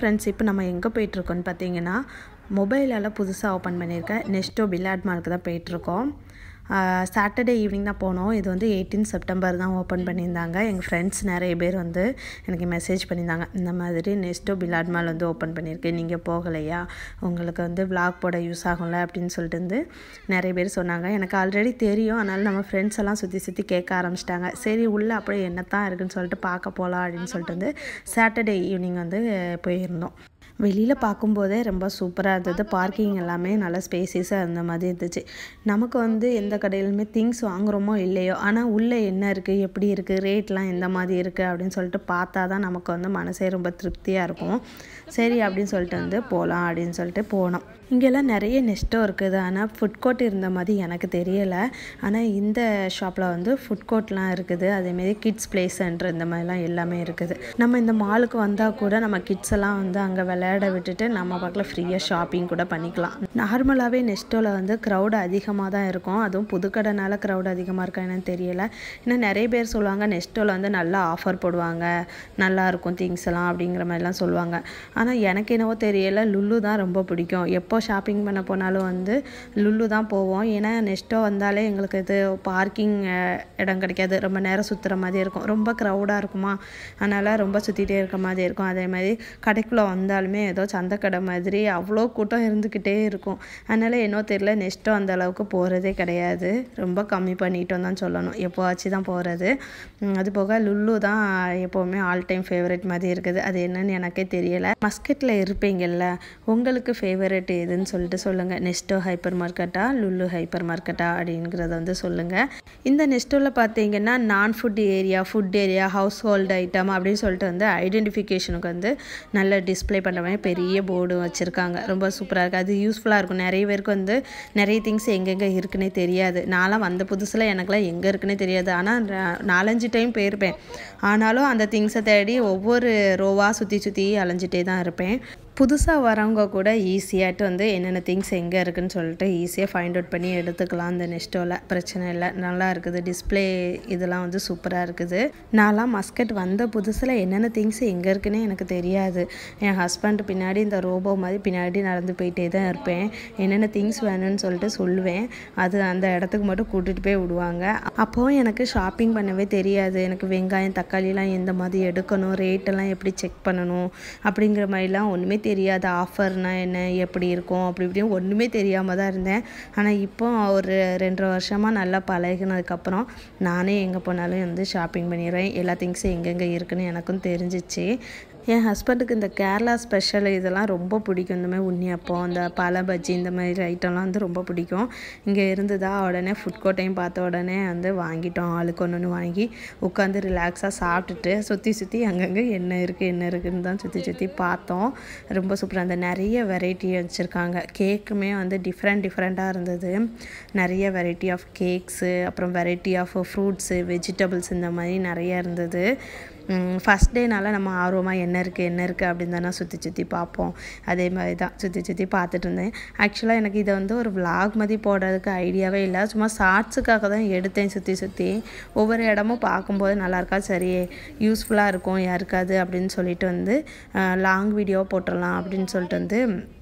Friends, இப்போ நம்ம எங்கே போயிட்டுருக்கோன்னு பார்த்தீங்கன்னா, மொபைலால் புதுசாக ஓப்பன் பண்ணியிருக்க நெஸ்டோ பில்லார்ட் மாலுக்கு தான் போயிட்டுருக்கோம். சாட்டர்டே ஈவினிங் தான் போனோம். இது வந்து 18 செப்டம்பர் தான் ஓப்பன் பண்ணியிருந்தாங்க. எங்கள் ஃப்ரெண்ட்ஸ் நிறைய பேர் வந்து எனக்கு மெசேஜ் பண்ணியிருந்தாங்க, இந்த மாதிரி நெஸ்டோ பில்லார்ட் மால் வந்து ஓப்பன் பண்ணியிருக்கு, நீங்கள் போகலையா, உங்களுக்கு வந்து விளாக் போட யூஸ் ஆகும்ல அப்படின்னு சொல்லிட்டு வந்து நிறைய பேர் சொன்னாங்க. எனக்கு ஆல்ரெடி தெரியும், அதனால் நம்ம ஃப்ரெண்ட்ஸ் எல்லாம் சுற்றி கேட்க ஆரம்பிச்சிட்டாங்க. சரி உள்ளே அப்படியே என்ன தான் இருக்குதுன்னு சொல்லிட்டு பார்க்க போகலாம் அப்படின்னு சொல்லிட்டு வந்து சாட்டர்டே ஈவினிங் வந்து போயிருந்தோம். வெளியில் பார்க்கும்போதே ரொம்ப சூப்பராக இருந்தது. பார்க்கிங் எல்லாமே நல்லா ஸ்பேசியஸாக இருந்த மாதிரி இருந்துச்சு. நமக்கு வந்து எந்த கடையிலுமே திங்ஸ் வாங்குகிறோமோ இல்லையோ, ஆனால் உள்ளே என்ன இருக்குது, எப்படி இருக்குது, ரேட்லாம் எந்த மாதிரி இருக்குது அப்படின்னு சொல்லிட்டு பார்த்தா தான் நமக்கு வந்து மனசே ரொம்ப திருப்தியாக இருக்கும். சரி அப்படின்னு சொல்லிட்டு வந்து போகலாம் அப்படின்னு சொல்லிட்டு போனோம். இங்கெல்லாம் நிறைய நெஸ்டோ இருக்குது, ஆனால் ஃபுட் கோர்ட் இருந்த மாதிரி எனக்கு தெரியலை. ஆனால் இந்த ஷாப்பில் வந்து ஃபுட் கோர்ட்லாம் இருக்குது, அதேமாரி கிட்ஸ் ப்ளே சென்டர் இந்த மாதிரிலாம் எல்லாமே இருக்குது. நம்ம இந்த மாலுக்கு வந்தால் கூட நம்ம கிட்ஸ் எல்லாம் வந்து அங்கே விளையாட விட்டுட்டு நம்ம பக்கத்தில் ஃப்ரீயாக ஷாப்பிங் கூட பண்ணிக்கலாம். நார்மலாகவே நெஸ்டோவில் வந்து க்ரௌடு அதிகமாக தான் இருக்கும். அதுவும் புதுக்கடைனால க்ரௌடு அதிகமாக இருக்கா என்னன்னு தெரியலை. இன்னும் நிறைய பேர் சொல்லுவாங்க நெஸ்டோவில் வந்து நல்லா ஆஃபர் போடுவாங்க, நல்லாயிருக்கும் திங்ஸ் எல்லாம் அப்படிங்கிற மாதிரிலாம் சொல்லுவாங்க. ஆனால் எனக்கு என்னவோ தெரியலை, லுல்லு தான் ரொம்ப பிடிக்கும். எப்போ ஷாப்பிங் பண்ண போனாலும் வந்து லுல்லு தான் போவோம். ஏன்னா நெஸ்டோ வந்தாலே எங்களுக்கு இது பார்க்கிங் இடம் கிடைக்காது, ரொம்ப நேரம் சுற்றுற மாதிரி இருக்கும், ரொம்ப க்ரௌடாக இருக்குமா, அதனால் ரொம்ப சுற்றிட்டே இருக்க மாதிரி இருக்கும். அதே மாதிரி கடைக்குள்ளே வந்தாலுமே ஏதோ சந்தைக்கடை மாதிரி அவ்வளோ கூட்டம் இருந்துக்கிட்டே இருக்கும். அதனால் என்னோ தெரியல, நெஸ்டோ அந்த அளவுக்கு போகிறதே கிடையாது, ரொம்ப கம்மி பண்ணிட்டோம் தான் சொல்லணும், எப்போவாச்சும் தான் போகிறது. அது போக லுல்லு தான் எப்போவுமே ஆல் டைம் ஃபேவரட் மாதிரி இருக்குது. அது என்னன்னு எனக்கே தெரியலை. மஸ்கட்டில் இருப்பீங்கள்ல, உங்களுக்கு ஃபேவரட் எதுன்னு சொல்லிட்டு சொல்லுங்கள். நெஸ்டோ ஹைப்பர் மார்க்கெட்டா, லுல்லு ஹைப்பர் மார்க்கெட்டா அப்படிங்கிறத வந்து சொல்லுங்கள். இந்த நெஸ்டோவில் பார்த்தீங்கன்னா நான் food area, food area, household item அப்படின்னு சொல்லிட்டு வந்து ஐடென்டிஃபிகேஷனுக்கு வந்து நல்ல டிஸ்பிளே பண்ணுற மாதிரி பெரிய போர்டு வச்சுருக்காங்க. ரொம்ப சூப்பராக இருக்குது, அது யூஸ்ஃபுல்லாக இருக்கும். நிறைய பேருக்கு வந்து நிறைய திங்ஸ் எங்கெங்கே இருக்குன்னே தெரியாது. நான்லாம் வந்த புதுசில் எனக்குலாம் எங்கே இருக்குன்னே தெரியாது. ஆனால் 4-5 டைம் போயிருப்பேன். ஆனாலும் அந்த திங்ஸை தேடி ஒவ்வொரு ரோவாக சுற்றி அலைஞ்சிட்டே தான் இருப்பேன். புதுசாக வரவங்க கூட ஈஸியாகிட்டு வந்து என்னென்ன திங்ஸ் எங்கே இருக்குதுன்னு சொல்லிட்டு ஈஸியாக ஃபைண்ட் அவுட் பண்ணி எடுத்துக்கலாம். அந்த நெஸ்டோவில் பிரச்சனை இல்லை, நல்லா இருக்குது. டிஸ்பிளே இதெல்லாம் வந்து சூப்பராக இருக்குது. நான்லாம் மஸ்கட் வந்த புதுசில் என்னென்ன திங்ஸ் எங்கே இருக்குன்னே எனக்கு தெரியாது. என் ஹஸ்பண்ட் பின்னாடி இந்த ரோபோ மாதிரி பின்னாடி நடந்து போயிட்டே தான் இருப்பேன். என்னென்ன திங்ஸ் வேணும்னு சொல்லிட்டு சொல்லுவேன், அது அந்த இடத்துக்கு மட்டும் கூட்டிகிட்டு போய் விடுவாங்க. அப்போது எனக்கு ஷாப்பிங் பண்ணவே தெரியாது. எனக்கு வெங்காயம் தக்காளிலாம் எந்த மாதிரி எடுக்கணும், ரேட்டெல்லாம் எப்படி செக் பண்ணணும் அப்படிங்கிற மாதிரிலாம் ஒன்றுமே தெரியாது. ஆஃபர்னால் என்ன, எப்படி இருக்கும் அப்படி இப்படின்னு ஒன்றுமே தெரியாமல் தான் இருந்தேன். ஆனால் இப்போ ஒரு 2.5 வருஷமாக நல்லா பழகினதுக்கப்புறம் நானே எங்கே போனாலும் வந்து ஷாப்பிங் பண்ணிடுவேன். எல்லா திங்ஸும் எங்கெங்கே இருக்குதுன்னு எனக்கும் தெரிஞ்சிச்சு. என் ஹஸ்பண்டுக்கு இந்த கேரளா ஸ்பெஷல் இதெல்லாம் ரொம்ப பிடிக்கும். இந்த மாதிரி உண்ணியப்பம், இந்த பல பஜ்ஜி, இந்த மாதிரி ஐட்டம்லாம் வந்து ரொம்ப பிடிக்கும். இங்கே இருந்ததா உடனே ஃபுட் கோர்ட்டையும் பார்த்த உடனே வந்து வாங்கிட்டோம். ஆளுக்கு ஒன்று வாங்கி உட்காந்து ரிலாக்ஸாக சாப்பிட்டுட்டு சுற்றி அங்கங்கே என்ன இருக்குதுன்னு தான் சுற்றி பார்த்தோம். ரொம்ப சூப்பராக அந்த நிறைய வெரைட்டி வச்சுருக்காங்க. கேக்குமே வந்து டிஃப்ரெண்ட்டாக இருந்தது. நிறைய வெரைட்டி ஆஃப் கேக்ஸு, அப்புறம் வெரைட்டி ஆஃப் ஃப்ரூட்ஸு, வெஜிடபிள்ஸ் இந்த மாதிரி நிறைய இருந்தது. ஃபஸ்ட் டேனால நம்ம ஆர்வமாக என்ன இருக்குது அப்படின்னு தானே சுற்றி பார்ப்போம். அதே மாதிரி தான் சுற்றி பார்த்துட்டு இருந்தேன். ஆக்சுவலாக எனக்கு இதை வந்து ஒரு விளாக் மாதிரி போடுறதுக்கு ஐடியாவே இல்லை, சும்மா ஷார்ட்ஸுக்காக தான் எடுத்தேன். சுற்றி ஒவ்வொரு இடமும் பார்க்கும்போது நல்லாயிருக்கா, சரி யூஸ்ஃபுல்லாக இருக்கும் யாருக்காது அப்படின்னு சொல்லிட்டு வந்து லாங் வீடியோ போட்டுடலாம் அப்படின்னு சொல்லிட்டு வந்து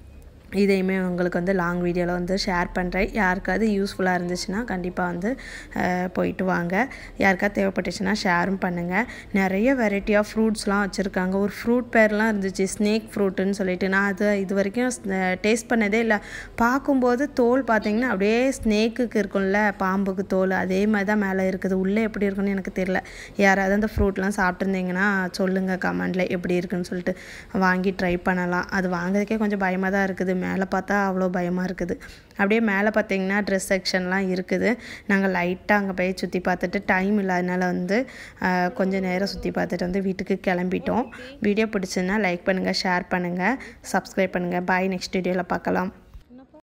இதையுமே உங்களுக்கு வந்து லாங் வீடியோவில் வந்து ஷேர் பண்ணுறேன். யாருக்காவது யூஸ்ஃபுல்லாக இருந்துச்சுன்னா கண்டிப்பாக வந்து போயிட்டு வாங்க. யாருக்காவது தேவைப்பட்டுச்சுன்னா ஷேரும் பண்ணுங்கள். நிறைய வெரைட்டி ஆஃப் ஃப்ரூட்ஸ்லாம் வச்சுருக்காங்க. ஒரு ஃப்ரூட் பேர்லாம் இருந்துச்சு, ஸ்னேக் ஃப்ரூட்டுன்னு சொல்லிட்டு. நான் அது இது வரைக்கும் டேஸ்ட் பண்ணதே இல்லை. பார்க்கும்போது தோல் பார்த்திங்கன்னா அப்படியே ஸ்னேக்குக்கு இருக்கும்ல, பாம்புக்கு தோல், அதே மாதிரி தான் மேலே இருக்குது. உள்ளே எப்படி இருக்குன்னு எனக்கு தெரியல. யாராவது அந்த ஃப்ரூட்லாம் சாப்பிட்ருந்தீங்கன்னா சொல்லுங்கள் கமெண்டில் எப்படி இருக்குன்னு சொல்லிட்டு. வாங்கி ட்ரை பண்ணலாம். அது வாங்குறதுக்கே கொஞ்சம் பயமாக தான் இருக்குது. மேலே பார்த்தா அவ்வளோ பயமாக இருக்குது. அப்படியே மேலே பார்த்தீங்கன்னா ட்ரெஸ் செக்ஷன்லாம் இருக்குது. நாங்கள் லைட்டாக அங்கே போய் சுற்றி பார்த்துட்டு டைம் இல்லாதனால வந்து கொஞ்சம் நேரம் சுற்றி பார்த்துட்டு வந்து வீட்டுக்கு கிளம்பிட்டோம். வீடியோ பிடிச்சுன்னா லைக் பண்ணுங்கள், ஷேர் பண்ணுங்கள், சப்ஸ்கிரைப் பண்ணுங்கள். பாய், நெக்ஸ்ட் வீடியோவில் பார்க்கலாம்.